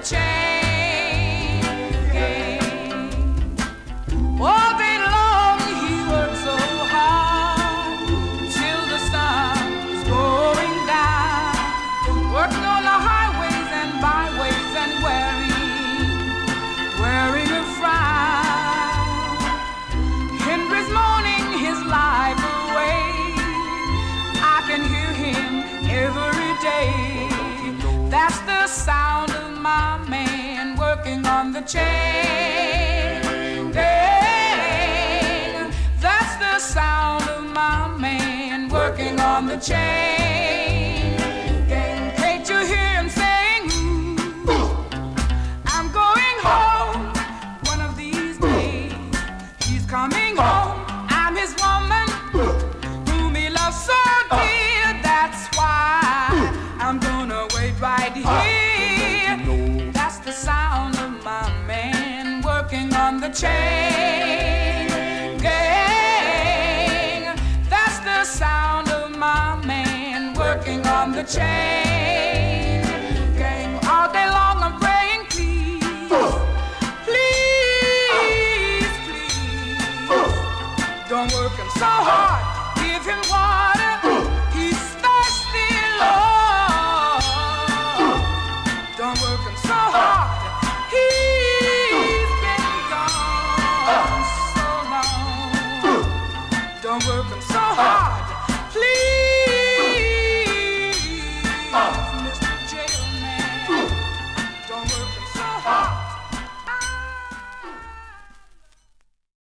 chain gang. All day long he worked so hard till the sun's going down, working on the highways and byways and wearing a frown. Henry's mourning his life away. I can hear him every day. That's the sound of my man working on the chain gang. That's the sound of my man working on the chain gang. Can't you hear him saying, I'm going home one of these days. He's coming home. I'm his woman whom he loves so dear. That's why I'm gonna wait right here. That's the sound of my man working on the chain gang. That's the sound of my man working on the chain gang. All day long I'm praying, please, please, please, don't work him so hard. Give him water, he's thirsty, Lord. Don't work him so hard, he's been gone so long. Don't work him so hard, please.